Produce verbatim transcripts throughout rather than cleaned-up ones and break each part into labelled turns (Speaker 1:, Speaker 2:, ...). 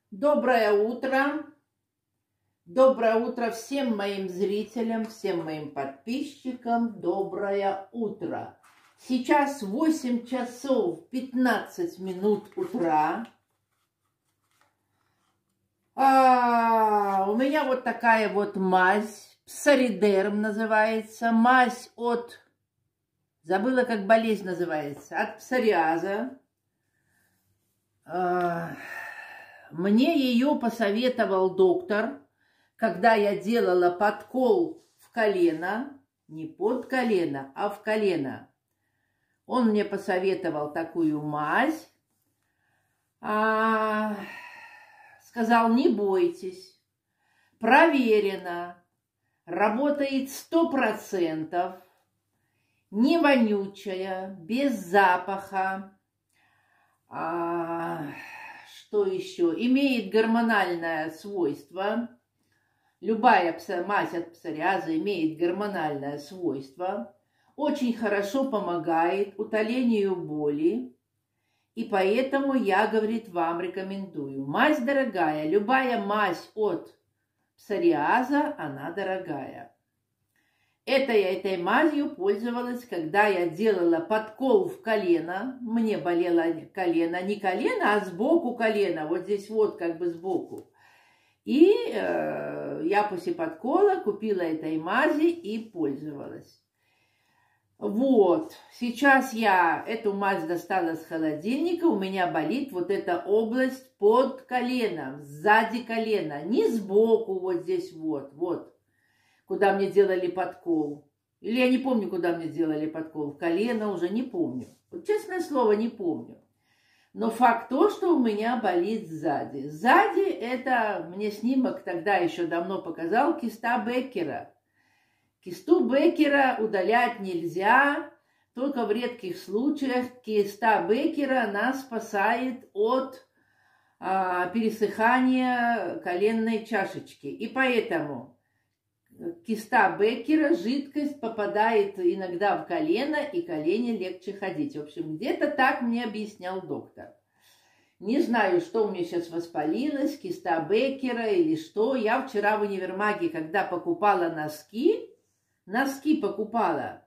Speaker 1: Доброе утро. Доброе утро всем моим зрителям, всем моим подписчикам. Доброе утро. Сейчас восемь часов пятнадцать минут утра. А, у меня вот такая вот мазь. Псоридерм называется. Мазь от... Забыла, как болезнь называется. От псориаза. А, мне ее посоветовал доктор, когда я делала подкол в колено. Не под колено, а в колено. Он мне посоветовал такую мазь. А, сказал, не бойтесь. Проверено. Работает сто процентов. Не вонючая, без запаха. А, что еще? Имеет гормональное свойство. Любая мазь от псориаза имеет гормональное свойство. Очень хорошо помогает утолению боли. И поэтому я, говорит, вам рекомендую. Мазь дорогая. Любая мазь от псориаза, она дорогая. Это я этой мазью пользовалась, когда я делала подкол в колено. Мне болело колено, не колено, а сбоку колено. Вот здесь вот как бы сбоку. И э, я после подкола купила этой мази и пользовалась. Вот. Сейчас я эту мазь достала с холодильника. У меня болит вот эта область под коленом, сзади колена. Не сбоку, вот здесь вот, вот. Куда мне делали подкол. Или я не помню, куда мне делали подкол. В колено уже не помню. Вот, честное слово, не помню. Но факт то, что у меня болит сзади. Сзади это мне снимок тогда еще давно показал киста Беккера. Кисту Беккера удалять нельзя. Только в редких случаях киста Беккера нас спасает от а, пересыхания коленной чашечки. И поэтому... Киста Беккера, жидкость попадает иногда в колено, и колене легче ходить. В общем, где-то так мне объяснял доктор. Не знаю, что у меня сейчас воспалилось, киста Беккера или что. Я вчера в универмаге, когда покупала носки, носки покупала,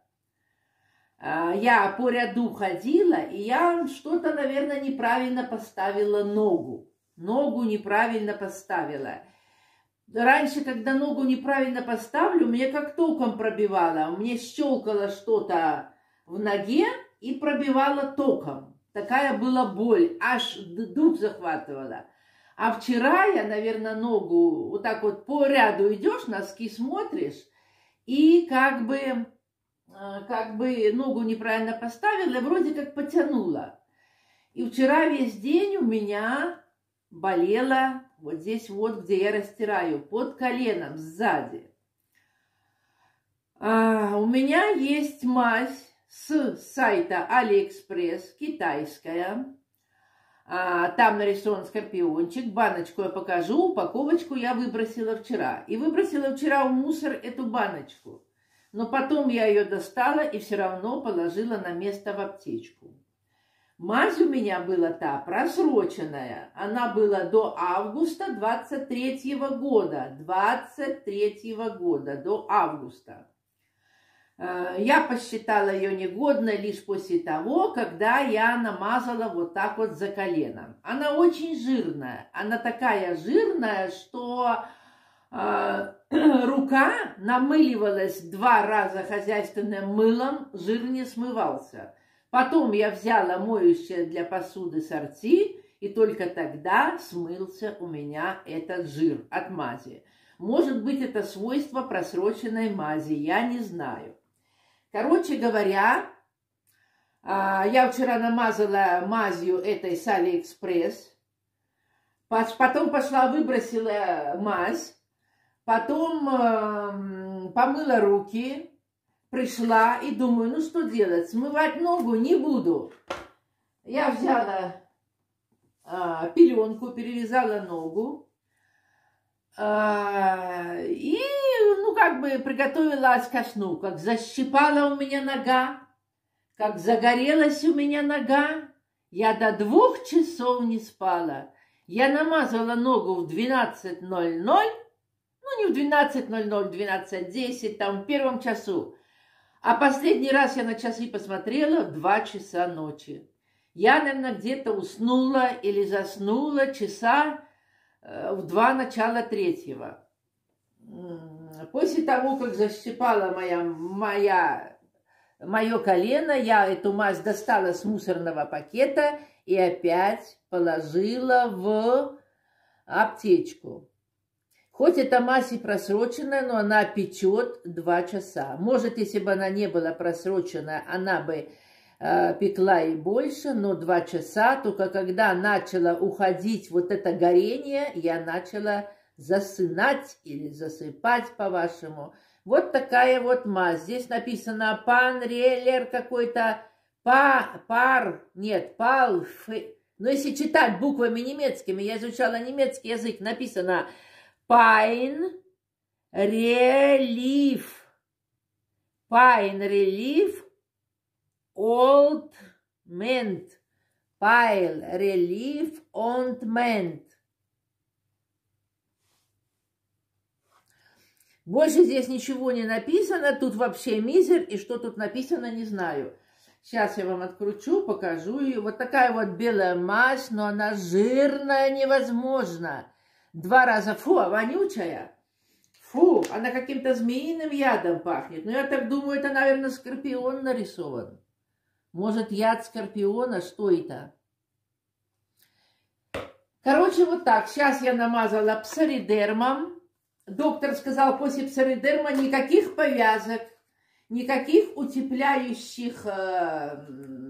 Speaker 1: я по ряду ходила, и я что-то, наверное, неправильно поставила ногу. Ногу неправильно поставила. Раньше, когда ногу неправильно поставлю, мне как током пробивало. Мне щелкало что-то в ноге и пробивало током. Такая была боль, аж дух захватывала. А вчера я, наверное, ногу вот так вот по ряду идешь, носки смотришь, и как бы, как бы ногу неправильно поставила, и вроде как потянула. И вчера весь день у меня болела вот здесь вот, где я растираю, под коленом, сзади. А, у меня есть мазь с сайта Алиэкспресс, китайская. А, там нарисован скорпиончик. Баночку я покажу, упаковочку я выбросила вчера. И выбросила вчера в мусор эту баночку. Но потом я ее достала и все равно положила на место в аптечку. Мазь у меня была та просроченная. Она была до августа двадцать третьего года. двадцать третьего года, до августа. Я посчитала ее негодной лишь после того, когда я намазала вот так вот за коленом. Она очень жирная. Она такая жирная, что э, рука намыливалась два раза хозяйственным мылом, жир не смывался. Потом я взяла моющее для посуды сорти, и только тогда смылся у меня этот жир от мази. Может быть, это свойство просроченной мази, я не знаю. Короче говоря, я вчера намазала мазью этой с Алиэкспресс, потом пошла выбросила мазь, потом помыла руки. Пришла и думаю, ну что делать, смывать ногу не буду. Я взяла а, пеленку, перевязала ногу а, и, ну, как бы приготовилась ко сну. Как защипала у меня нога, как загорелась у меня нога, я до двух часов не спала. Я намазала ногу в двенадцать ноль ноль, ну не в двенадцать ноль ноль, в двенадцать десять, там в первом часу. А последний раз я на часы посмотрела в два часа ночи. Я, наверное, где-то уснула или заснула часа в два начала третьего. После того, как защипала моя, моя, мое колено, я эту мазь достала с мусорного пакета и опять положила в аптечку. Хоть эта мазь и просроченная, но она печет два часа. Может, если бы она не была просроченная, она бы э, пекла и больше, но два часа. Только когда начало уходить вот это горение, я начала засынать или засыпать, по-вашему. Вот такая вот мазь. Здесь написано панрелер какой-то, па, пар, нет, пал. Но если читать буквами немецкими, я изучала немецкий язык, написано Pain Relief. Pain Relief Ointment. Pain Relief Ointment. Больше здесь ничего не написано. Тут вообще мизер. И что тут написано, не знаю. Сейчас я вам откручу, покажу ее. Вот такая вот белая мазь, но она жирная невозможно. Два раза, фу, а вонючая. Фу, она каким-то змеиным ядом пахнет. Но я так думаю, это, наверное, скорпион нарисован. Может, яд скорпиона, что это? Короче, вот так. Сейчас я намазала псоридермом. Доктор сказал, после псоридерма никаких повязок, никаких утепляющих, э,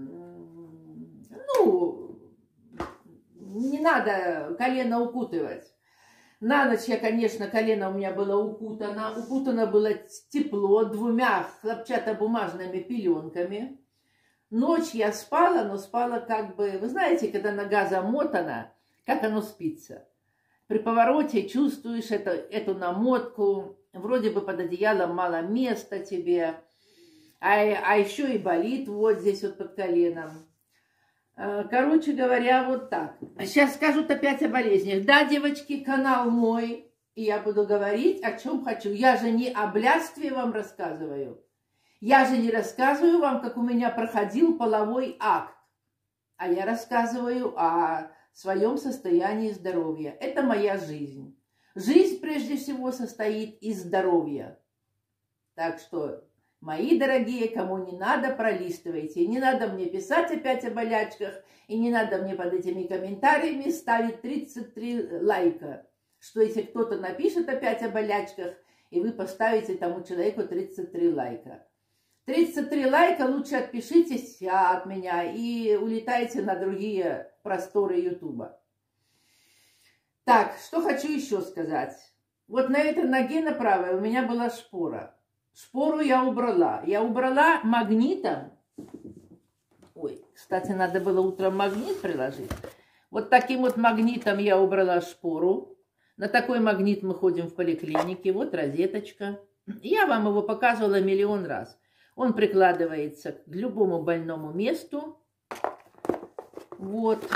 Speaker 1: ну, не надо колено укутывать. На ночь я, конечно, колено у меня было укутано. Укутано было тепло двумя хлопчатобумажными пеленками. Ночь я спала, но спала как бы... Вы знаете, когда нога замотана, как оно спится. При повороте чувствуешь это, эту намотку. Вроде бы под одеялом мало места тебе. А, а еще и болит вот здесь вот под коленом. Короче говоря, вот так. Сейчас скажут опять о болезнях. Да, девочки, канал мой, и я буду говорить, о чем хочу. Я же не о блядстве вам рассказываю. Я же не рассказываю вам, как у меня проходил половой акт. А я рассказываю о своем состоянии здоровья. Это моя жизнь. Жизнь, прежде всего, состоит из здоровья. Так что... Мои дорогие, кому не надо, пролистывайте. Не надо мне писать опять о болячках. И не надо мне под этими комментариями ставить тридцать три лайка. Что если кто-то напишет опять о болячках, и вы поставите тому человеку тридцать три лайка. тридцать три лайка лучше отпишитесь от меня и улетайте на другие просторы Ютуба. Так, что хочу еще сказать. Вот на этой ноге на правой у меня была шпора. Шпору я убрала. Я убрала магнитом. Ой, кстати, надо было утром магнит приложить. Вот таким вот магнитом я убрала шпору. На такой магнит мы ходим в поликлинике. Вот розеточка. Я вам его показывала миллион раз. Он прикладывается к любому больному месту. Вот.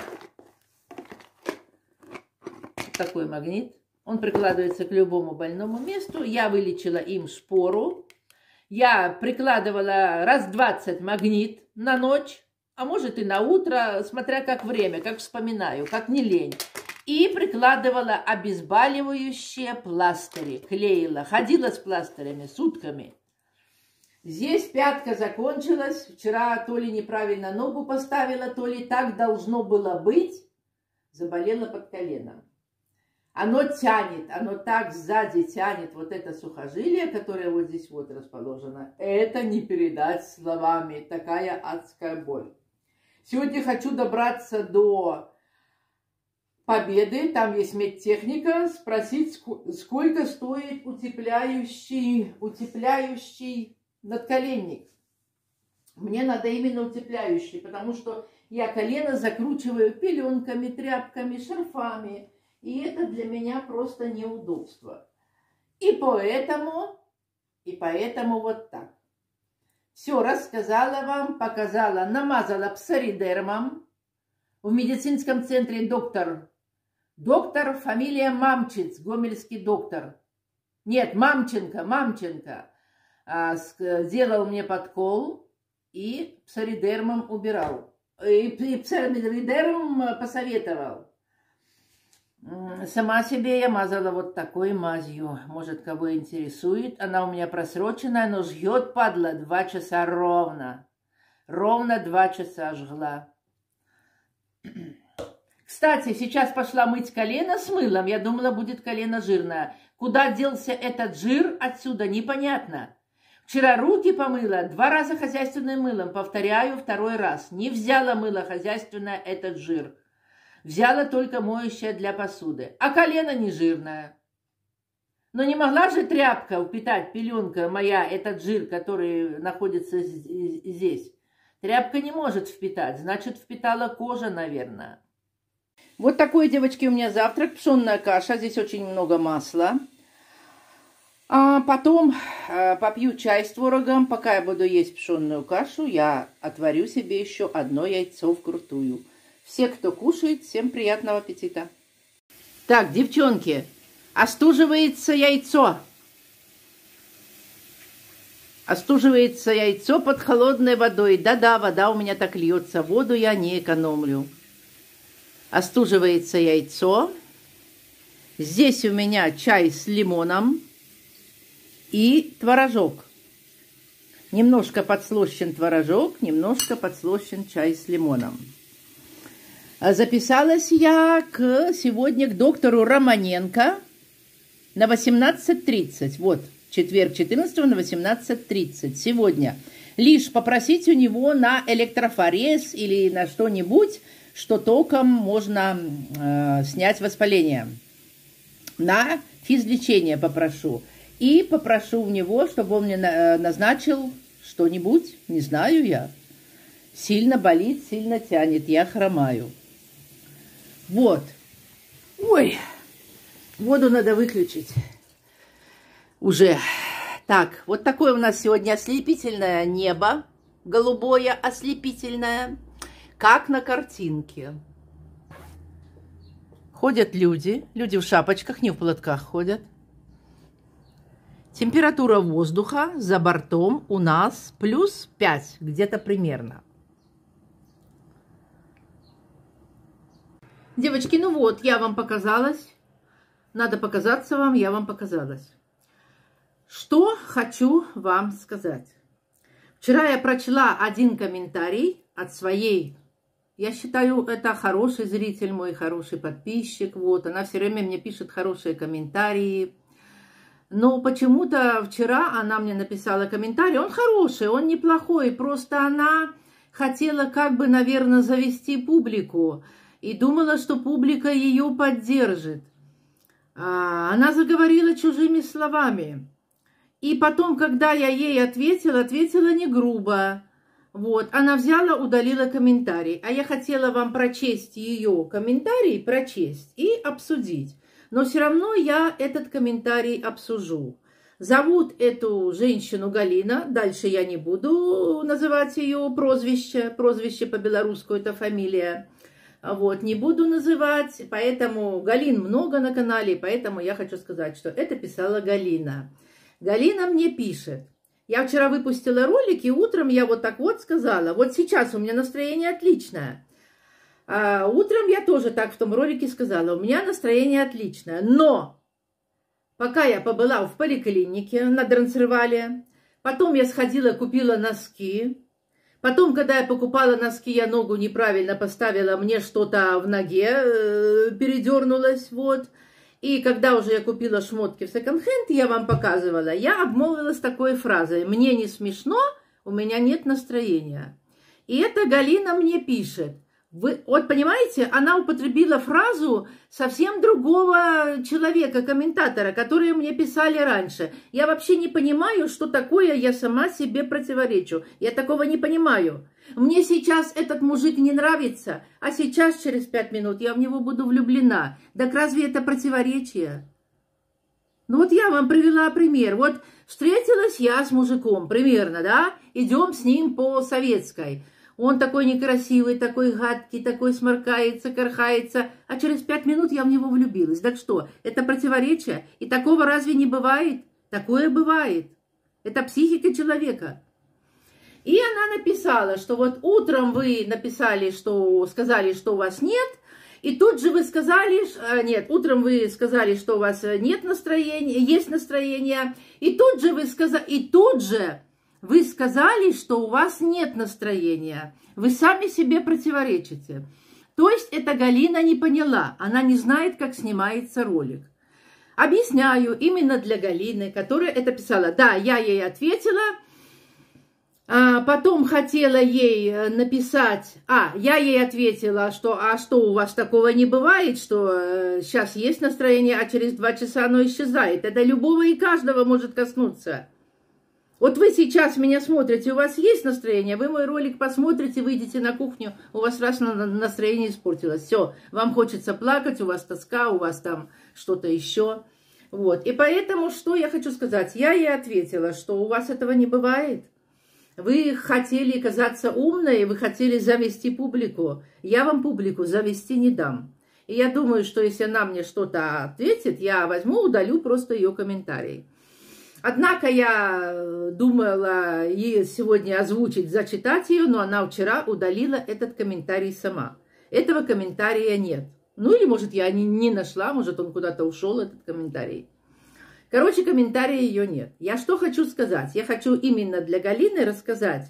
Speaker 1: Такой магнит. Он прикладывается к любому больному месту. Я вылечила им шпору. Я прикладывала раз двадцать магнит на ночь, а может и на утро, смотря как время, как вспоминаю, как не лень. И прикладывала обезболивающие пластыри, клеила. Ходила с пластырями сутками. Здесь пятка закончилась. Вчера то ли неправильно ногу поставила, то ли так должно было быть. Заболела под коленом. Оно тянет, оно так сзади тянет вот это сухожилие, которое вот здесь вот расположено. Это не передать словами, такая адская боль. Сегодня хочу добраться до Победы, там есть медтехника, спросить, сколько стоит утепляющий, утепляющий надколенник. Мне надо именно утепляющий, потому что я колено закручиваю пеленками, тряпками, шарфами. И это для меня просто неудобство. И поэтому, и поэтому вот так. Все рассказала вам, показала, намазала псоридермом. В медицинском центре доктор Доктор, фамилия Мамчиц, гомельский доктор. Нет, Мамченко, Мамченко. А, сделал мне подкол и псоридермом убирал. И, и псоридерм посоветовал. Сама себе я мазала вот такой мазью. Может, кого интересует. Она у меня просроченная, но жгет, падла, два часа ровно. Ровно два часа жгла. Кстати, сейчас пошла мыть колено с мылом. Я думала, будет колено жирное. Куда делся этот жир отсюда, непонятно. Вчера руки помыла, два раза хозяйственным мылом. Повторяю, второй раз. Не взяла мыло хозяйственное этот жир. Взяла только моющее для посуды. А колено не жирное. Но не могла же тряпка впитать, пеленка моя, этот жир, который находится здесь. Тряпка не может впитать, значит, впитала кожа, наверное. Вот такой, девочки, у меня завтрак. Пшенная каша, здесь очень много масла. А потом а, попью чай с творогом. Пока я буду есть пшенную кашу, я отварю себе еще одно яйцо вкрутую. Все, кто кушает, всем приятного аппетита. Так, девчонки, остуживается яйцо. Остуживается яйцо под холодной водой. Да-да, вода у меня так льется. Воду я не экономлю. Остуживается яйцо. Здесь у меня чай с лимоном и творожок. Немножко подслощен творожок, немножко подслощен чай с лимоном. Записалась я к, сегодня к доктору Романенко на восемнадцать тридцать. Вот, четверг четырнадцатого на восемнадцать тридцать. Сегодня. Лишь попросить у него на электрофорез или на что-нибудь, что током можно э, снять воспаление. На физлечение попрошу. И попрошу у него, чтобы он мне на, назначил что-нибудь, не знаю я. Сильно болит, сильно тянет, я хромаю. Вот. Ой, воду надо выключить. Уже. Так, вот такое у нас сегодня ослепительное небо. Голубое, ослепительное. Как на картинке. Ходят люди. Люди в шапочках, не в платках ходят. Температура воздуха за бортом у нас плюс пять, где-то примерно. Девочки, ну вот, я вам показалась. Надо показаться вам, я вам показалась. Что хочу вам сказать. Вчера я прочла один комментарий от своей, я считаю, это хороший зритель мой, хороший подписчик. Вот, она все время мне пишет хорошие комментарии. Но почему-то вчера она мне написала комментарий, он хороший, он неплохой, просто она хотела как бы, наверное, завести публику и думала, что публика ее поддержит. Она заговорила чужими словами. И потом, когда я ей ответила, ответила не грубо. Вот, она взяла, удалила комментарий. А я хотела вам прочесть ее комментарий, прочесть и обсудить. Но все равно я этот комментарий обсужу. Зовут эту женщину Галина. Дальше я не буду называть ее прозвище. Прозвище по-белорусски это фамилия. Вот, не буду называть. Поэтому Галин много на канале. Поэтому я хочу сказать, что это писала Галина. Галина мне пишет. Я вчера выпустила ролик, и утром я вот так вот сказала. Вот сейчас у меня настроение отличное. А утром я тоже так в том ролике сказала. У меня настроение отличное. Но пока я побыла в поликлинике на Дрансервале, потом я сходила, купила носки. Потом, когда я покупала носки, я ногу неправильно поставила, мне что-то в ноге э, передернулось, вот. И когда уже я купила шмотки в секонд-хенд, я вам показывала, я обмолвилась такой фразой: «Мне не смешно, у меня нет настроения». И эта Галина мне пишет. Вы, вот понимаете, она употребила фразу совсем другого человека, комментатора, которые мне писали раньше. Я вообще не понимаю, что такое я сама себе противоречу. Я такого не понимаю. Мне сейчас этот мужик не нравится, а сейчас через пять минут я в него буду влюблена. Так разве это противоречие? Ну вот я вам привела пример. Вот встретилась я с мужиком, примерно, да, идем с ним по Советской. Он такой некрасивый, такой гадкий, такой сморкается, кархается, а через пять минут я в него влюбилась. Так что, это противоречие? И такого разве не бывает? Такое бывает. Это психика человека. И она написала, что вот утром вы написали, что сказали, что у вас нет, и тут же вы сказали, нет, утром вы сказали, что у вас нет настроения, есть настроение, и тут же вы сказали, и тут же вы сказали, что у вас нет настроения. Вы сами себе противоречите. То есть эта Галина не поняла, она не знает, как снимается ролик. Объясняю, именно для Галины, которая это писала. Да, я ей ответила. А потом хотела ей написать, а, я ей ответила, что, а что, у вас такого не бывает, что э, сейчас есть настроение, а через два часа оно исчезает. Это любого и каждого может коснуться. Вот вы сейчас меня смотрите, у вас есть настроение, вы мой ролик посмотрите, выйдете на кухню, у вас раз настроение испортилось. Все, вам хочется плакать, у вас тоска, у вас там что-то еще. Вот, и поэтому, что я хочу сказать, я ей ответила, что у вас этого не бывает. Вы хотели казаться умной, вы хотели завести публику. Я вам публику завести не дам. И я думаю, что если она мне что-то ответит, я возьму, удалю просто ее комментарий. Однако я думала ей сегодня озвучить, зачитать ее, но она вчера удалила этот комментарий сама. Этого комментария нет. Ну или, может, я не, не нашла, может, он куда-то ушел, этот комментарий. Короче, комментария ее нет. Я что хочу сказать? Я хочу именно для Галины рассказать.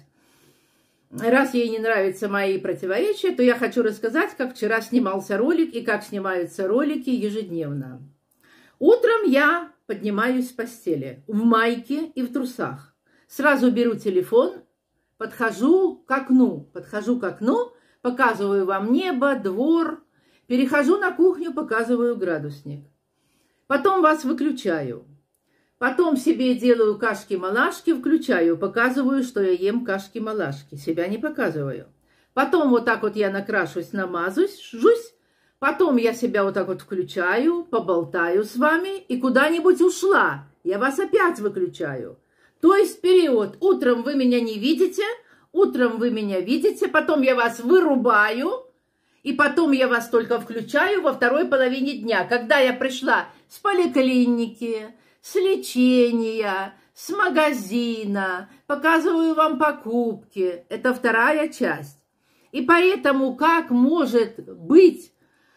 Speaker 1: Раз ей не нравятся мои противоречия, то я хочу рассказать, как вчера снимался ролик и как снимаются ролики ежедневно. Утром я поднимаюсь с постели в майке и в трусах. Сразу беру телефон, подхожу к окну. Подхожу к окну, показываю вам небо, двор. Перехожу на кухню, показываю градусник. Потом вас выключаю. Потом себе делаю кашки-малашки, включаю, показываю, что я ем кашки-малашки. Себя не показываю. Потом вот так вот я накрашусь, намазусь, жусь. Потом я себя вот так вот включаю, поболтаю с вами и куда-нибудь ушла. Я вас опять выключаю. То есть период. Утром вы меня не видите, утром вы меня видите, потом я вас вырубаю. И потом я вас только включаю во второй половине дня, когда я пришла с поликлиники, с лечения, с магазина, показываю вам покупки. Это вторая часть. И поэтому как может быть,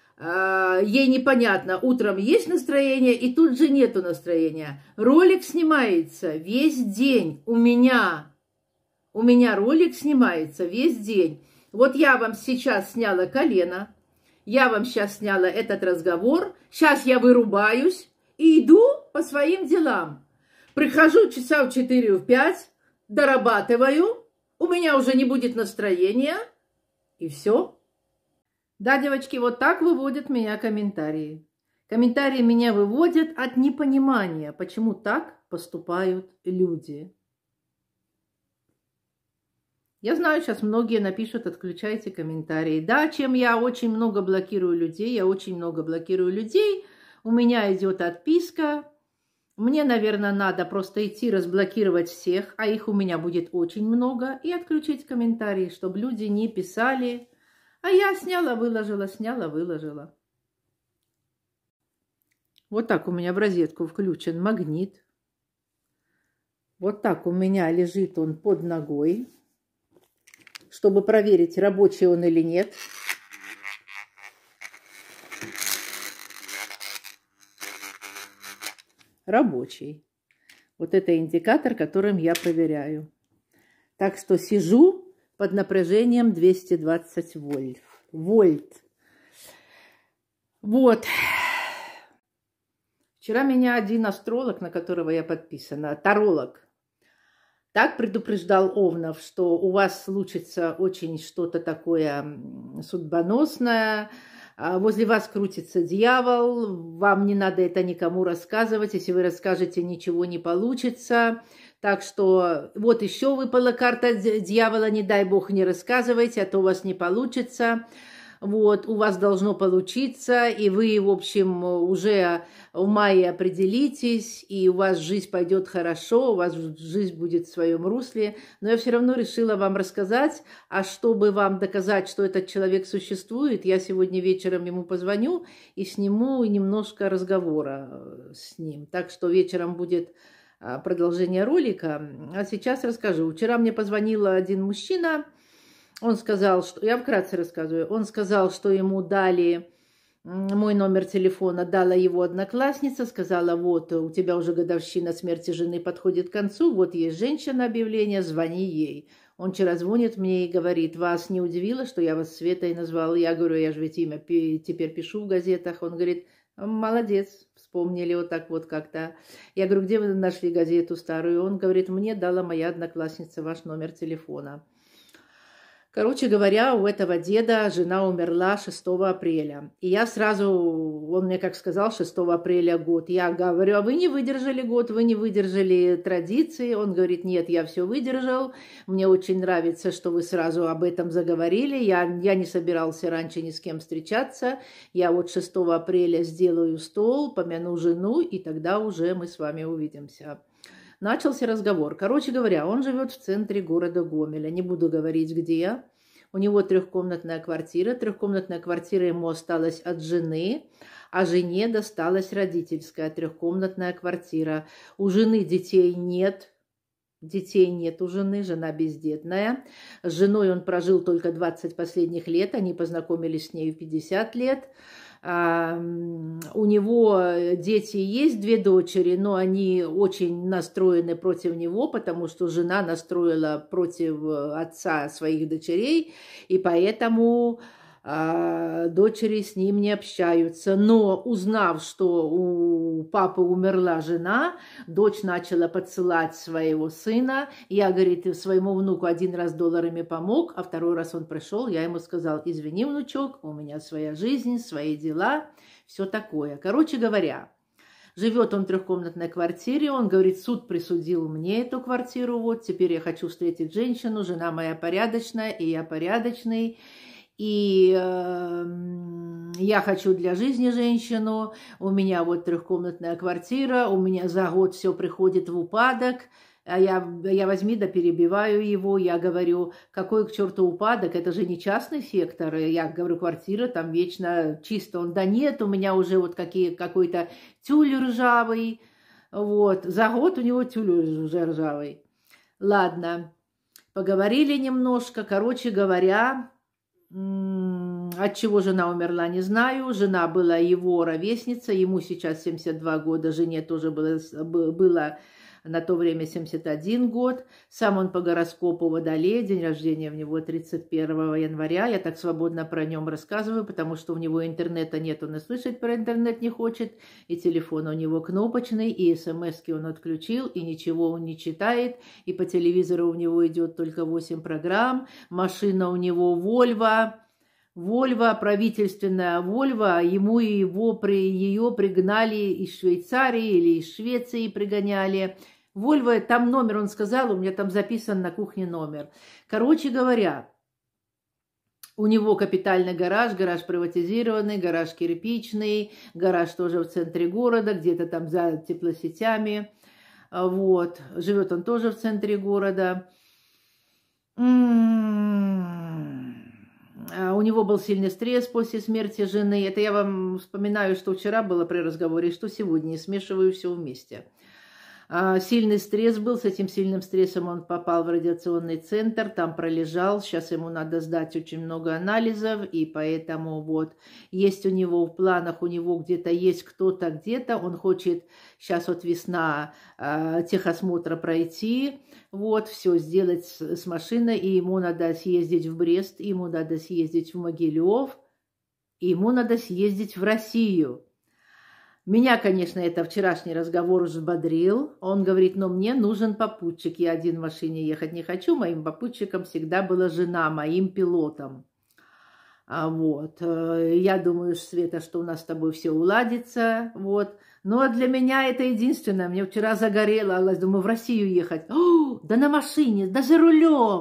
Speaker 1: э, ей непонятно, утром есть настроение и тут же нету настроения. Ролик снимается весь день у меня. У меня ролик снимается весь день. Вот я вам сейчас сняла колено, я вам сейчас сняла этот разговор, сейчас я вырубаюсь и иду по своим делам. Прихожу часа в четыре, в пять, дорабатываю, у меня уже не будет настроения, и все. Да, девочки, вот так выводят меня комментарии. Комментарии меня выводят от непонимания, почему так поступают люди. Я знаю, сейчас многие напишут, отключайте комментарии. Да, чем я очень много блокирую людей, я очень много блокирую людей. У меня идет отписка. Мне, наверное, надо просто идти разблокировать всех, а их у меня будет очень много, и отключить комментарии, чтобы люди не писали. А я сняла, выложила, сняла, выложила. Вот так у меня в розетку включен магнит. Вот так у меня лежит он под ногой, чтобы проверить, рабочий он или нет. Рабочий. Вот это индикатор, которым я проверяю. Так что сижу под напряжением двести двадцать вольт. Вольт. Вот. Вчера меня один астролог, на которого я подписана, таролог, так предупреждал овнов, что у вас случится очень что-то такое судьбоносное, возле вас крутится дьявол, вам не надо это никому рассказывать, если вы расскажете, ничего не получится. Так что вот еще выпала карта дьявола, не дай бог не рассказывайте, а то у вас не получится. Вот, у вас должно получиться, и вы, в общем, уже в мае определитесь, и у вас жизнь пойдет хорошо, у вас жизнь будет в своем русле. Но я все равно решила вам рассказать, а чтобы вам доказать, что этот человек существует, я сегодня вечером ему позвоню и сниму немножко разговора с ним. Так что вечером будет продолжение ролика. А сейчас расскажу. Вчера мне позвонил один мужчина. Он сказал, что... Я вкратце рассказываю. Он сказал, что ему дали мой номер телефона, дала его одноклассница, сказала, вот, у тебя уже годовщина смерти жены подходит к концу, вот есть женщина, объявление, звони ей. Он вчера звонит мне и говорит, вас не удивило, что я вас Светой назвал? Я говорю, я же ведь имя теперь пишу в газетах. Он говорит, молодец, вспомнили вот так вот как-то. Я говорю, где вы нашли газету старую? Он говорит, мне дала моя одноклассница ваш номер телефона. Короче говоря, у этого деда жена умерла шестого апреля. И я сразу, он мне как сказал, шестого апреля год. Я говорю, а вы не выдержали год, вы не выдержали традиции? Он говорит, нет, я все выдержал. Мне очень нравится, что вы сразу об этом заговорили. Я, я не собирался раньше ни с кем встречаться. Я вот шестого апреля сделаю стол, помяну жену, и тогда уже мы с вами увидимся. Начался разговор. Короче говоря, он живет в центре города Гомеля. Не буду говорить, где. У него трехкомнатная квартира. Трехкомнатная квартира ему осталась от жены, а жене досталась родительская трехкомнатная квартира. У жены детей нет. Детей нет у жены, жена бездетная. С женой он прожил только двадцать последних лет. Они познакомились с ней в пятьдесят лет. Uh, у него дети есть, две дочери, но они очень настроены против него, потому что жена настроила против отца своих дочерей, и поэтому uh, дочери с ним не общаются. Но узнав, что у папы умерла жена, дочь начала подсылать своего сына. Я, говорит, своему внуку один раз долларами помог, а второй раз он пришел, я ему сказал, извини, внучок, у меня своя жизнь, свои дела, все такое. Короче говоря, живет он в трехкомнатной квартире, он говорит, суд присудил мне эту квартиру, вот, теперь я хочу встретить женщину, жена моя порядочная, и я порядочный. И э, я хочу для жизни женщину, у меня вот трехкомнатная квартира, у меня за год все приходит в упадок, а я, я возьми да перебиваю его, я говорю, какой к черту упадок, это же не частный сектор, я говорю, квартира там вечно чисто, он, да нет, у меня уже вот какие, какой-то тюль ржавый, вот, за год у него тюль уже ржавый. Ладно, поговорили немножко, короче говоря... От чего жена умерла, не знаю. Жена была его ровесница, ему сейчас семьдесят два года, жене тоже было, было на то время семьдесят один год. Сам он по гороскопу Водолей, день рождения у него тридцать первого января. Я так свободно про нем рассказываю, потому что у него интернета нет, он и слышать про интернет не хочет, и телефон у него кнопочный, и смс-ки он отключил, и ничего он не читает, и по телевизору у него идет только восемь программ, машина у него Volvo, Вольво, правительственная Вольво, ему и его, при, ее пригнали из Швейцарии или из Швеции пригоняли. Вольво, там номер, он сказал, у меня там записан на кухне номер. Короче говоря, у него капитальный гараж, гараж приватизированный, гараж кирпичный, гараж тоже в центре города, где-то там за теплосетями. Вот, живет он тоже в центре города. У него был сильный стресс после смерти жены. Это я вам вспоминаю, что вчера было при разговоре, что сегодня. И смешиваю все вместе. Сильный стресс был. С этим сильным стрессом он попал в радиационный центр. Там пролежал. Сейчас ему надо сдать очень много анализов. И поэтому вот есть у него в планах, у него где-то есть кто-то где-то. Он хочет сейчас вот весна техосмотра пройти. Вот, все сделать с, с машиной, и ему надо съездить в Брест, ему надо съездить в Могилев, и ему надо съездить в Россию. Меня, конечно, это вчерашний разговор взбодрил. Он говорит, но мне нужен попутчик, я один в машине ехать не хочу, моим попутчиком всегда была жена, моим пилотом. А вот, я думаю, Света, что у нас с тобой все уладится, вот. Но для меня это единственное. Мне вчера загорело, думаю, в Россию ехать. О, да на машине, даже рулем.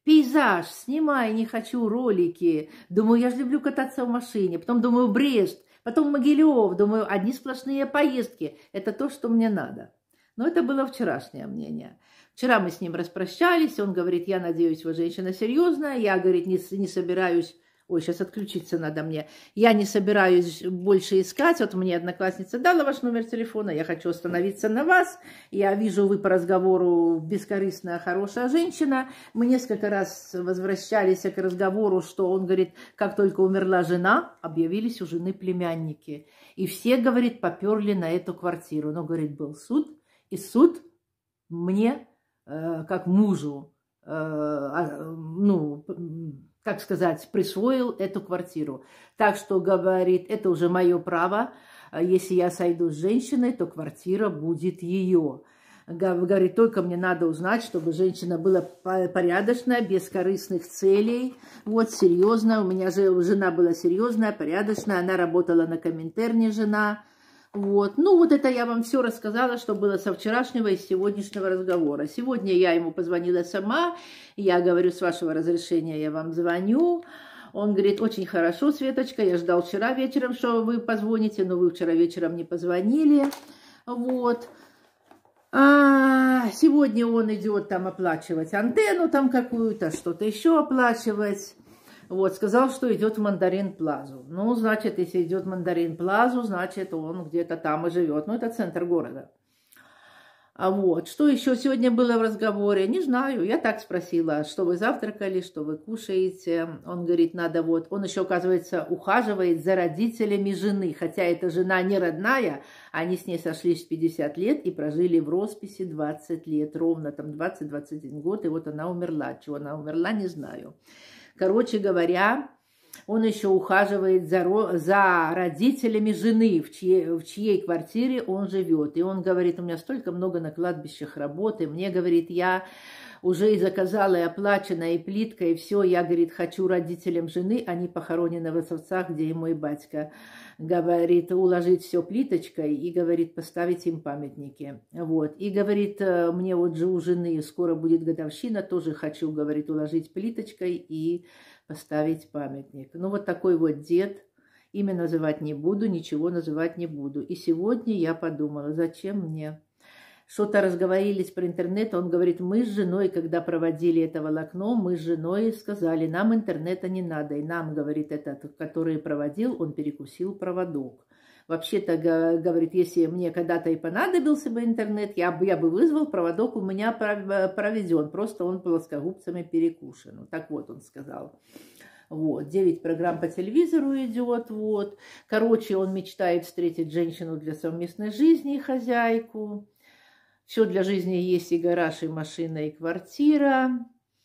Speaker 1: пейзаж, снимай, не хочу ролики. Думаю, я же люблю кататься в машине. Потом думаю, Брест, потом Могилев. Думаю, одни сплошные поездки. Это то, что мне надо. Но это было вчерашнее мнение. Вчера мы с ним распрощались. Он говорит, я надеюсь, вы женщина серьезная. Я, говорит, не, не собираюсь... Ой, сейчас отключиться надо мне. Я не собираюсь больше искать. Вот мне одноклассница дала ваш номер телефона. Я хочу остановиться на вас. Я вижу, вы по разговору бескорыстная, хорошая женщина. Мы несколько раз возвращались к разговору, что он говорит, как только умерла жена, объявились у жены племянники. И все, говорит, поперли на эту квартиру. Но, говорит, был суд. И суд мне, э, как мужу, э, ну... как сказать, присвоил эту квартиру. Так что, говорит, это уже мое право. Если я сойду с женщиной, то квартира будет ее. Говорит, только мне надо узнать, чтобы женщина была порядочная, без корыстных целей. Вот, серьезно. У меня же жена была серьезная, порядочная. Она работала на Коминтерне, жена. Вот. Ну, вот это я вам все рассказала, что было со вчерашнего и сегодняшнего разговора. Сегодня я ему позвонила сама. Я говорю, с вашего разрешения я вам звоню. Он говорит, очень хорошо, Светочка, я ждал вчера вечером, что вы позвоните, но вы вчера вечером не позвонили. Вот. А сегодня он идет там оплачивать антенну там какую-то, что-то еще оплачивать. Вот, сказал, что идет в Мандарин Плазу. Ну, значит, если идет в Мандарин Плазу, значит, он где-то там и живет. Ну, это центр города. А вот, что еще сегодня было в разговоре? Не знаю, я так спросила, что вы завтракали, что вы кушаете. Он говорит, надо вот, он еще, оказывается, ухаживает за родителями жены, хотя эта жена не родная, они с ней сошлись в пятьдесят лет и прожили в росписи двадцать лет, ровно там двадцать-двадцать один год, и вот она умерла. Чего она умерла, не знаю. Короче говоря, он еще ухаживает за, за родителями жены, в чьей, в чьей квартире он живет. И он говорит, у меня столько много на кладбищах работы. Мне, говорит, я уже и заказала, и оплачена, и плитка, и все. Я, говорит, хочу родителям жены, они похоронены в Осовцах, где и мой батька. Говорит, уложить все плиточкой и, говорит, поставить им памятники. Вот. И, говорит, мне вот же у жены скоро будет годовщина, тоже хочу, говорит, уложить плиточкой и поставить памятник. Ну, вот такой вот дед. Имя называть не буду, ничего называть не буду. И сегодня я подумала, зачем мне? Что-то разговорились про интернет, он говорит, мы с женой, когда проводили это волокно, мы с женой сказали, нам интернета не надо. И нам, говорит, этот, который проводил, он перекусил проводок. Вообще-то, говорит, если мне когда-то и понадобился бы интернет, я бы, я бы вызвал, проводок у меня проведен, просто он плоскогубцами перекушен. Так вот, он сказал. Вот, девять программ по телевизору идет, вот. Короче, он мечтает встретить женщину для совместной жизни, хозяйку. Все для жизни есть и гараж, и машина, и квартира.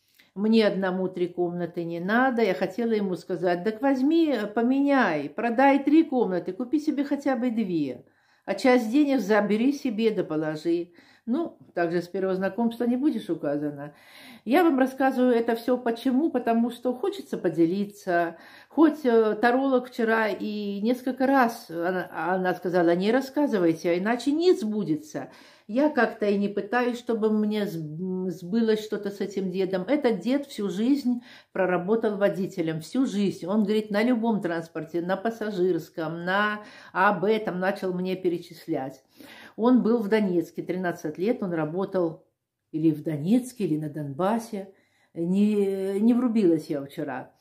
Speaker 1: Мне одному три комнаты не надо. Я хотела ему сказать, так возьми, поменяй, продай три комнаты, купи себе хотя бы две. А часть денег забери себе да положи. Ну, также с первого знакомства не будешь указана. Я вам рассказываю это все почему, потому что хочется поделиться. Хоть таролог вчера и несколько раз она, она сказала, не рассказывайте, а иначе не сбудется. Я как-то и не пытаюсь, чтобы мне сбылось что-то с этим дедом. Этот дед всю жизнь проработал водителем, всю жизнь. Он, говорит, на любом транспорте, на пассажирском, на об этом начал мне перечислять. Он был в Донецке, тринадцать лет он работал или в Донецке, или на Донбассе. Не, не врубилась я вчера.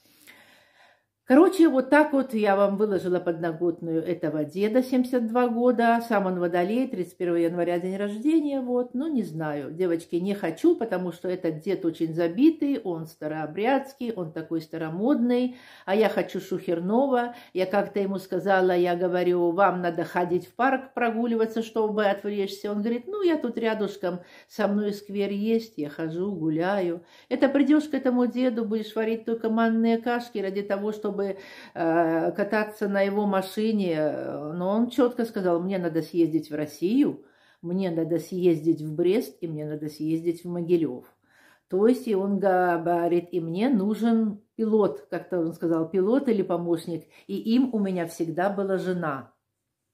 Speaker 1: Короче, вот так вот я вам выложила подноготную этого деда, семьдесят два года, сам он водолей, тридцать первого января день рождения, вот, ну не знаю, девочки, не хочу, потому что этот дед очень забитый, он старообрядский, он такой старомодный, а я хочу шухерного, я как-то ему сказала, я говорю, вам надо ходить в парк прогуливаться, чтобы отвлечься, он говорит, ну я тут рядышком, со мной сквер есть, я хожу, гуляю, это придешь к этому деду, будешь варить только манные кашки ради того, чтобы кататься на его машине, но он четко сказал, мне надо съездить в Россию, мне надо съездить в Брест и мне надо съездить в Могилев. То есть и он говорит, и мне нужен пилот, как-то он сказал, пилот или помощник, и им у меня всегда была жена.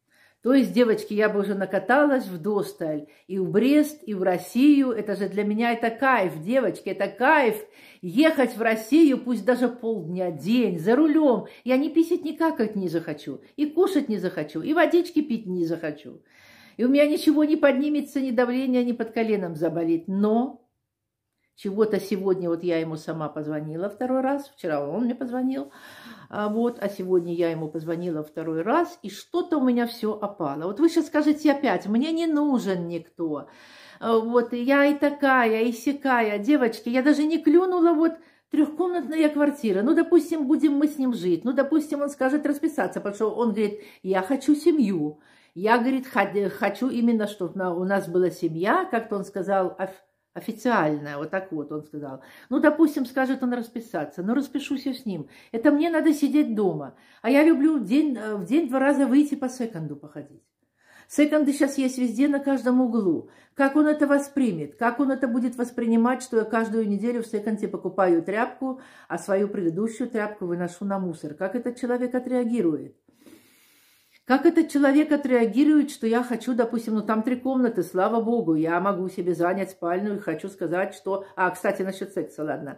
Speaker 1: То есть, девочки, я бы уже накаталась вдосталь и в Брест, и в Россию. Это же для меня это кайф, девочки, это кайф. Ехать в Россию, пусть даже полдня, день, за рулем. Я не писать никак не захочу, и кушать не захочу, и водички пить не захочу. И у меня ничего не поднимется, ни давление, ни под коленом заболит. Но чего-то сегодня, вот я ему сама позвонила второй раз, вчера он мне позвонил, а, вот, а сегодня я ему позвонила второй раз, и что-то у меня все опало. Вот вы сейчас скажете опять, мне не нужен никто, вот, я и такая, и сякая, девочки, я даже не клюнула, вот, трехкомнатная квартира, ну, допустим, будем мы с ним жить, ну, допустим, он скажет расписаться, потому что он говорит, я хочу семью, я, говорит, хочу именно, чтобы у нас была семья, как-то он сказал, официальная, вот так вот он сказал. Ну, допустим, скажет он расписаться, но распишусь я с ним. Это мне надо сидеть дома. А я люблю в день, в день два раза выйти по секонду походить. Секонды сейчас есть везде, на каждом углу. Как он это воспримет? Как он это будет воспринимать, что я каждую неделю в секонде покупаю тряпку, а свою предыдущую тряпку выношу на мусор? Как этот человек отреагирует? Как этот человек отреагирует, что я хочу, допустим, ну там три комнаты, слава богу, я могу себе занять спальню и хочу сказать, что... А, кстати, насчет секса, ладно.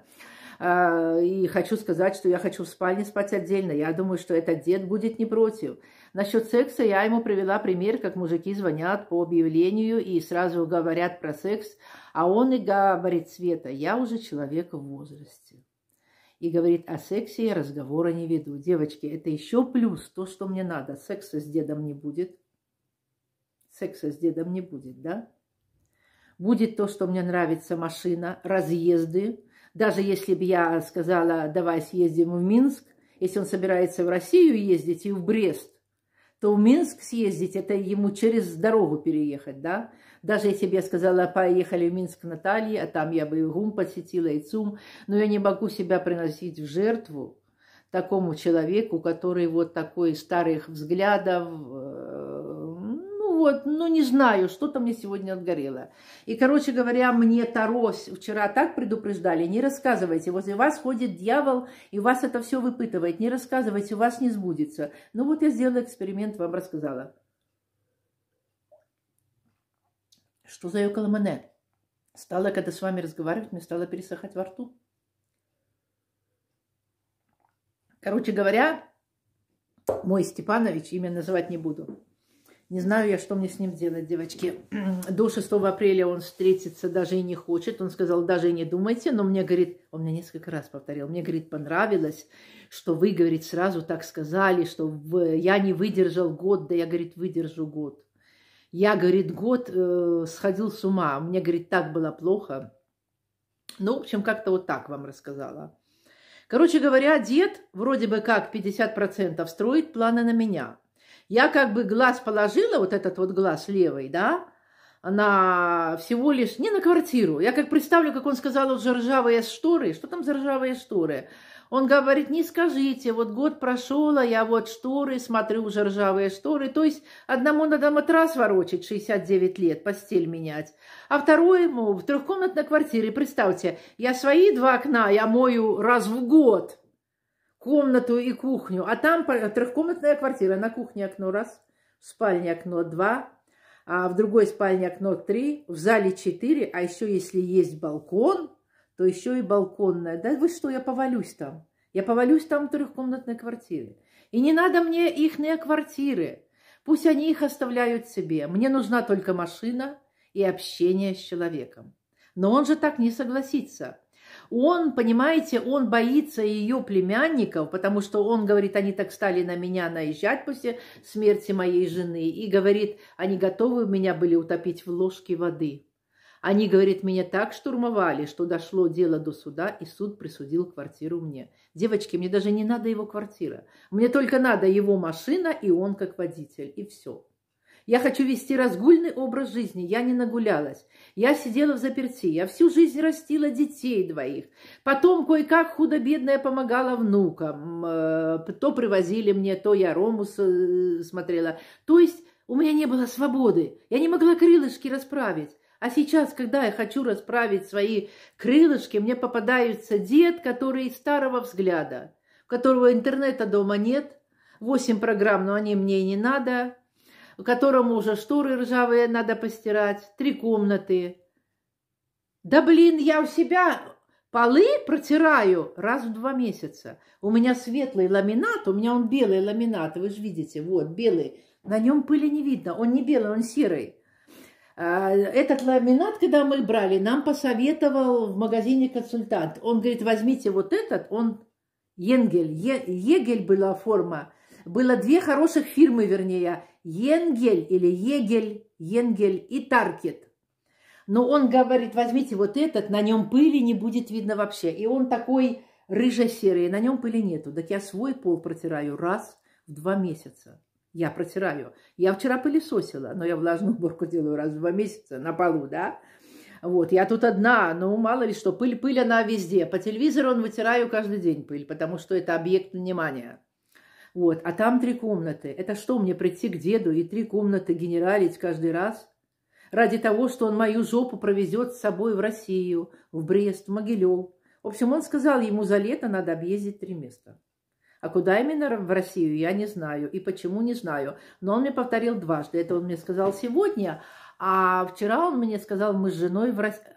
Speaker 1: А, и хочу сказать, что я хочу в спальне спать отдельно. Я думаю, что этот дед будет не против. Насчет секса я ему привела пример, как мужики звонят по объявлению и сразу говорят про секс, а он и говорит, Света, я уже человек в возрасте. И говорит, о сексе я разговора не веду. Девочки, это еще плюс то, что мне надо. Секса с дедом не будет. Секса с дедом не будет, да? Будет то, что мне нравится, машина, разъезды. Даже если бы я сказала, давай съездим в Минск, если он собирается в Россию ездить и в Брест, то в Минск съездить, это ему через дорогу переехать, да? Даже если бы я сказала, поехали в Минск к Наталье, а там я бы и ГУМ посетила, и ЦУМ, но я не могу себя приносить в жертву такому человеку, который вот такой старых взглядов, ну вот, ну не знаю, что-то мне сегодня отгорело. И, короче говоря, мне Тарось вчера так предупреждали, не рассказывайте, возле вас ходит дьявол, и вас это все выпытывает, не рассказывайте, у вас не сбудется. Ну вот я сделала эксперимент, вам рассказала. Что за околомане? Стало, когда с вами разговаривать, мне стало пересыхать во рту. Короче говоря, мой Степанович, имя называть не буду. Не знаю я, что мне с ним делать, девочки. До шестого апреля он встретиться даже и не хочет. Он сказал, даже и не думайте. Но мне, говорит, он мне несколько раз повторил, мне, говорит, понравилось, что вы, говорит, сразу так сказали, что в... я не выдержал год, да я, говорит, выдержу год. Я, говорит, год э, сходил с ума. Мне, говорит, так было плохо. Ну, в общем, как-то вот так вам рассказала. Короче говоря, дед вроде бы как пятьдесят процентов строит планы на меня. Я как бы глаз положила, вот этот вот глаз левый, да, на всего лишь, не на квартиру. Я как представлю, как он сказал, вот за ржавые шторы. Что там за ржавые шторы? Он говорит, не скажите, вот год прошел, а я вот шторы смотрю, уже ржавые шторы. То есть одному надо матрас ворочать, шестьдесят девять лет, постель менять. А второму в трехкомнатной квартире, представьте, я свои два окна, я мою раз в год. Комнату и кухню. А там трехкомнатная квартира. На кухне окно раз, в спальне окно два, а в другой спальне окно три, в зале четыре. А еще если есть балкон, то еще и балконная. Да вы что, я повалюсь там. Я повалюсь там в трехкомнатной квартире. И не надо мне ихние квартиры. Пусть они их оставляют себе. Мне нужна только машина и общение с человеком. Но он же так не согласится. Он, понимаете, он боится ее племянников, потому что он говорит, они так стали на меня наезжать после смерти моей жены. И говорит, они готовы меня были утопить в ложке воды. Они, говорит, меня так штурмовали, что дошло дело до суда, и суд присудил квартиру мне. Девочки, мне даже не надо его квартира. Мне только надо его машина, и он как водитель, и все. Я хочу вести разгульный образ жизни. Я не нагулялась. Я сидела в заперти. Я всю жизнь растила детей двоих. Потом кое-как худо-бедно помогала внукам. То привозили мне, то я Рому смотрела. То есть у меня не было свободы. Я не могла крылышки расправить. А сейчас, когда я хочу расправить свои крылышки, мне попадается дед, который старого взгляда, у которого интернета дома нет, восемь программ, но они мне и не надо. которому уже шторы ржавые надо постирать, три комнаты. Да блин, я у себя полы протираю раз в два месяца. У меня светлый ламинат, у меня он белый ламинат, вы же видите, вот, белый. На нем пыли не видно, он не белый, он серый. Этот ламинат, когда мы брали, нам посоветовал в магазине консультант. Он говорит, возьмите вот этот, он Енгель, Е, Егель была форма. Было две хороших фирмы, вернее, Енгель или Егель, Енгель и Таркет. Но он говорит, возьмите вот этот, на нем пыли не будет видно вообще. И он такой рыжо-серый, на нем пыли нету. Так я свой пол протираю раз в два месяца. Я протираю. Я вчера пылесосила, но я влажную уборку делаю раз в два месяца на полу, да. Вот, я тут одна, ну, мало ли что, пыль, пыль она везде. По телевизору он вытираю каждый день пыль, потому что это объект внимания. Вот, а там три комнаты. Это что, мне прийти к деду и три комнаты генералить каждый раз? Ради того, что он мою жопу провезет с собой в Россию, в Брест, в Могилев. В общем, он сказал, ему за лето надо объездить три места. А куда именно в Россию, я не знаю. И почему, не знаю. Но он мне повторил дважды. Это он мне сказал сегодня, а вчера он мне сказал, мы с женой в России.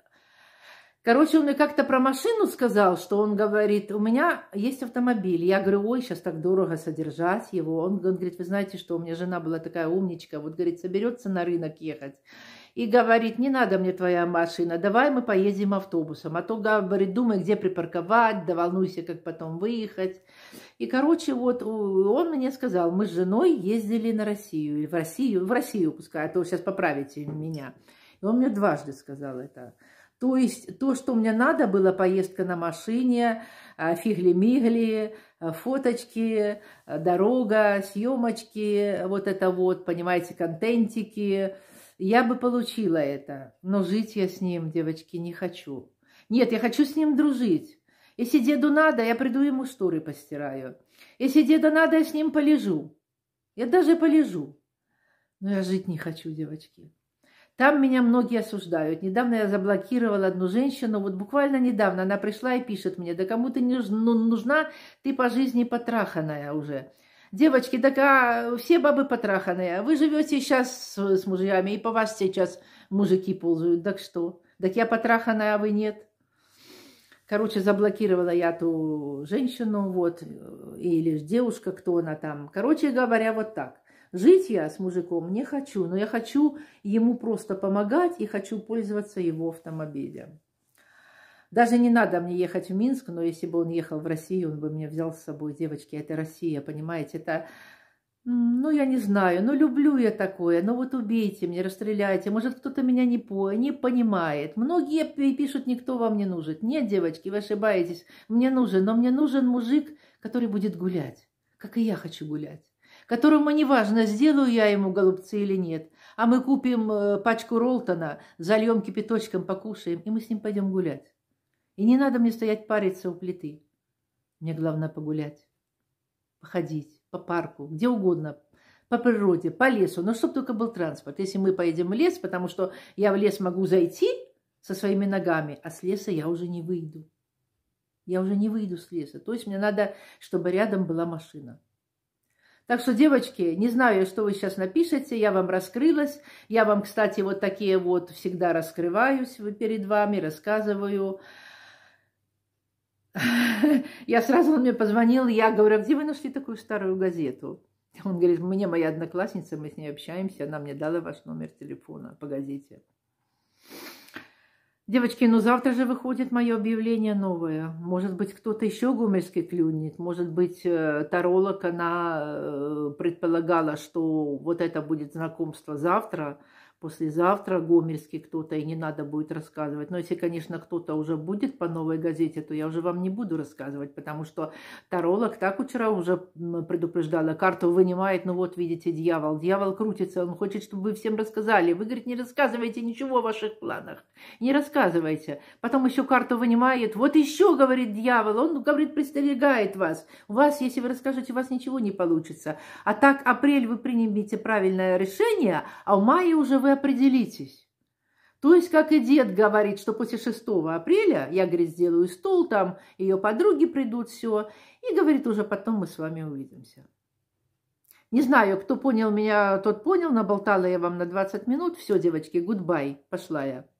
Speaker 1: Короче, он мне как-то про машину сказал, что он говорит, у меня есть автомобиль. Я говорю, ой, сейчас так дорого содержать его. Он, он говорит, вы знаете, что у меня жена была такая умничка, вот, говорит, соберется на рынок ехать. И говорит, не надо мне твоя машина, давай мы поедем автобусом. А то, говорит, думай, где припарковать, да волнуйся, как потом выехать. И, короче, вот он мне сказал, мы с женой ездили на Россию, или в Россию, в Россию пускай, а то сейчас поправите меня. И он мне дважды сказал это. То есть то, что мне надо было, поездка на машине, фигли-мигли, фоточки, дорога, съемочки, вот это вот, понимаете, контентики. Я бы получила это, но жить я с ним, девочки, не хочу. Нет, я хочу с ним дружить. Если деду надо, я приду ему шторы постираю. Если деду надо, я с ним полежу. Я даже полежу. Но я жить не хочу, девочки. Там меня многие осуждают. Недавно я заблокировала одну женщину, вот буквально недавно она пришла и пишет мне, да кому ты не нужна, ты по жизни потраханная уже. Девочки, так а все бабы потраханные. Вы живете сейчас с, с мужьями, и по вас сейчас мужики ползают. Так что? Так я потраханная, а вы нет. Короче, заблокировала я ту женщину, вот, или девушка, кто она там. Короче говоря, вот так. Жить я с мужиком не хочу, но я хочу ему просто помогать и хочу пользоваться его автомобилем. Даже не надо мне ехать в Минск, но если бы он ехал в Россию, он бы меня взял с собой. Девочки, это Россия, понимаете? Это, ну, я не знаю, ну, люблю я такое. Ну, вот убейте меня, расстреляйте. Может, кто-то меня не, по, не понимает. Многие пишут, никто вам не нужен. Нет, девочки, вы ошибаетесь. Мне нужен, но мне нужен мужик, который будет гулять, как и я хочу гулять. Которому не важно, сделаю я ему голубцы или нет. А мы купим пачку Ролтона, зальем кипяточком, покушаем, и мы с ним пойдем гулять. И не надо мне стоять париться у плиты. Мне главное погулять, походить по парку, где угодно, по природе, по лесу. Но чтобы только был транспорт. Если мы поедем в лес, потому что я в лес могу зайти со своими ногами, а с леса я уже не выйду. Я уже не выйду с леса. То есть мне надо, чтобы рядом была машина. Так что, девочки, не знаю, что вы сейчас напишете, я вам раскрылась. Я вам, кстати, вот такие вот всегда раскрываюсь перед вами, рассказываю. Я сразу, он мне позвонил, я говорю, где вы нашли такую старую газету? Он говорит, мне моя одноклассница, мы с ней общаемся, она мне дала ваш номер телефона по газете. Девочки, ну завтра же выходит мое объявление новое. Может быть, кто-то еще гомельский клюнет. Может быть, таролог, она предполагала, что вот это будет знакомство завтра. Послезавтра гомельский кто-то, и не надо будет рассказывать. Но если, конечно, кто-то уже будет по новой газете, то я уже вам не буду рассказывать, потому что таролог так вчера уже предупреждала, карту вынимает, ну вот, видите, дьявол. Дьявол крутится, он хочет, чтобы вы всем рассказали. Вы, говорит, не рассказывайте ничего о ваших планах. Не рассказывайте. Потом еще карту вынимает. Вот еще, говорит дьявол, он, говорит, предостерегает вас. У вас, если вы расскажете, у вас ничего не получится. А так, апрель вы примете правильное решение, а в мае уже вы определитесь. То есть, как и дед говорит, что после шестого апреля я, говорит, сделаю стол, там ее подруги придут, все. И, говорит, уже потом мы с вами увидимся. Не знаю, кто понял меня, тот понял. Наболтала я вам на двадцать минут. Все, девочки, гудбай. Пошла я.